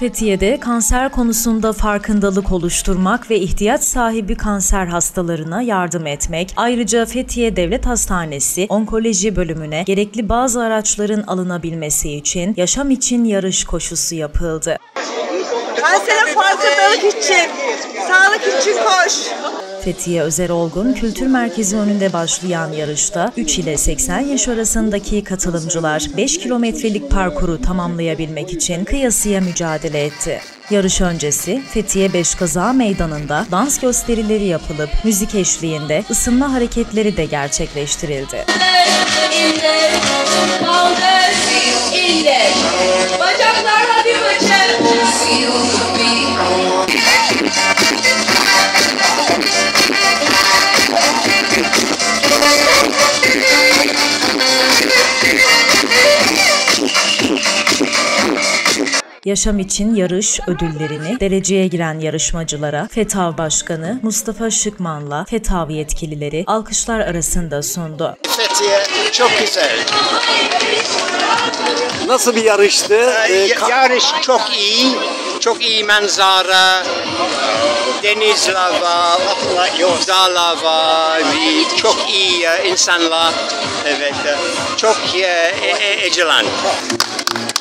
Fethiye'de kanser konusunda farkındalık oluşturmak ve ihtiyaç sahibi kanser hastalarına yardım etmek, ayrıca Fethiye Devlet Hastanesi Onkoloji bölümüne gerekli bazı araçların alınabilmesi için Yaşam için Yarış koşusu yapıldı. Kansere farkındalık için, sağlık için koş. Fethiye Özer Olgun Kültür Merkezi önünde başlayan yarışta 3 ile 80 yaş arasındaki katılımcılar 5 kilometrelik parkuru tamamlayabilmek için kıyasıya mücadele etti. Yarış öncesi Fethiye Beşkaza Meydanı'nda dans gösterileri yapılıp müzik eşliğinde ısınma hareketleri de gerçekleştirildi. İndir, kaldır, indir. Bacaklar hadi bacak. Yaşam için Yarış ödüllerini dereceye giren yarışmacılara FETAV Başkanı Mustafa Şıkman'la FETAV yetkilileri alkışlar arasında sundu. Fethiye çok güzel. Nasıl bir yarıştı? Yarış çok iyi. Çok iyi manzara. Denizler var, dağlar var. Çok iyi insanlar. Evet. Çok eğlenceli.